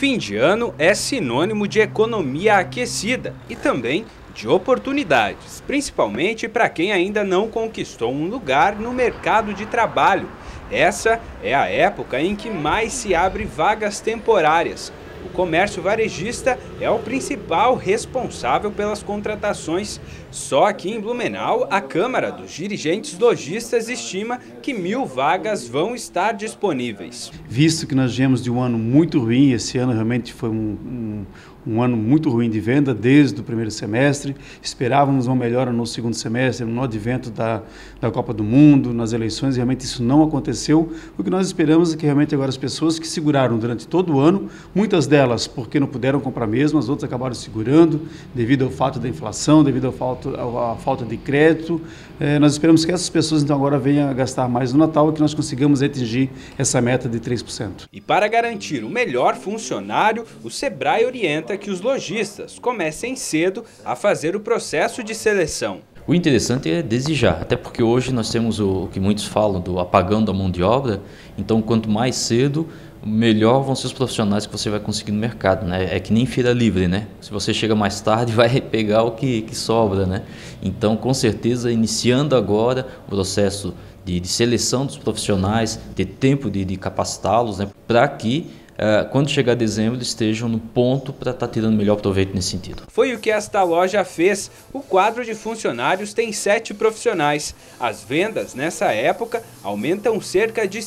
Fim de ano é sinônimo de economia aquecida e também de oportunidades, principalmente para quem ainda não conquistou um lugar no mercado de trabalho. Essa é a época em que mais se abre vagas temporárias. O comércio varejista é o principal responsável pelas contratações. Só aqui em Blumenau, a Câmara dos Dirigentes Lojistas estima que 1.000 vagas vão estar disponíveis. Visto que nós viemos de um ano muito ruim, esse ano realmente foi um ano muito ruim de venda desde o primeiro semestre, esperávamos uma melhora no segundo semestre, no advento da Copa do Mundo, nas eleições, realmente isso não aconteceu. O que nós esperamos é que realmente agora as pessoas que seguraram durante todo o ano, muitas delas porque não puderam comprar mesmo, as outras acabaram segurando devido ao fato da inflação, devido à falta de crédito. Nós esperamos que essas pessoas então agora venham a gastar mais no Natal e que nós consigamos atingir essa meta de 3%. E para garantir o melhor funcionário, o Sebrae orienta que os lojistas comecem cedo a fazer o processo de seleção. O interessante é desejar, até porque hoje nós temos o que muitos falam do apagão da mão de obra, então quanto mais cedo, melhor vão ser os profissionais que você vai conseguir no mercado, né? É que nem feira livre, né? Se você chega mais tarde, vai pegar o que sobra, né? Então, com certeza, iniciando agora o processo de seleção dos profissionais, ter tempo de capacitá-los, né? Para que quando chegar dezembro, eles estejam no ponto para estar tirando melhor proveito nesse sentido. Foi o que esta loja fez. O quadro de funcionários tem 7 profissionais. As vendas nessa época aumentam cerca de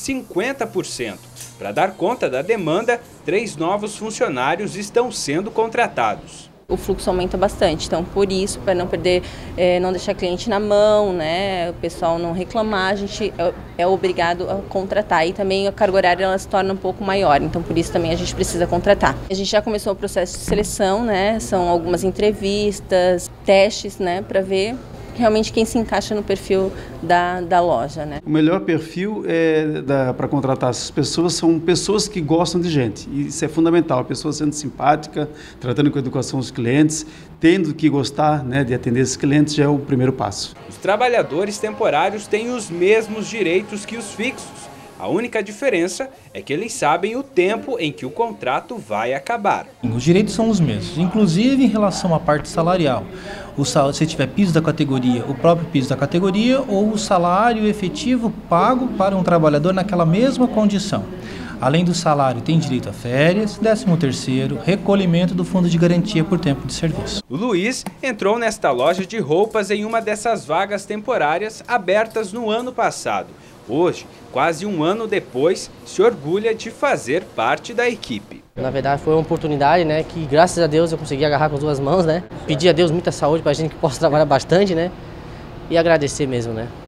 50%. Para dar conta da demanda, 3 novos funcionários estão sendo contratados. O fluxo aumenta bastante, então por isso, para não perder, não deixar cliente na mão, né, o pessoal não reclamar, a gente é obrigado a contratar e também a carga horária ela se torna um pouco maior, então por isso também a gente precisa contratar. A gente já começou o processo de seleção, né, são algumas entrevistas, testes, né, para ver realmente quem se encaixa no perfil da loja, né? O melhor perfil para contratar essas pessoas são pessoas que gostam de gente. Isso é fundamental, a pessoa sendo simpática, tratando com educação os clientes, tendo que gostar, né, de atender esses clientes já é o primeiro passo. Os trabalhadores temporários têm os mesmos direitos que os fixos. A única diferença é que eles sabem o tempo em que o contrato vai acabar. Os direitos são os mesmos, inclusive em relação à parte salarial. Se tiver piso da categoria, o próprio piso da categoria ou o salário efetivo pago para um trabalhador naquela mesma condição. Além do salário, tem direito a férias, 13º, recolhimento do fundo de garantia por tempo de serviço. O Luiz entrou nesta loja de roupas em uma dessas vagas temporárias abertas no ano passado. Hoje, quase um ano depois, se orgulha de fazer parte da equipe. Na verdade foi uma oportunidade, né, que graças a Deus eu consegui agarrar com as 2 mãos, né. Pedir a Deus muita saúde para a gente que possa trabalhar bastante, né, e agradecer mesmo, né.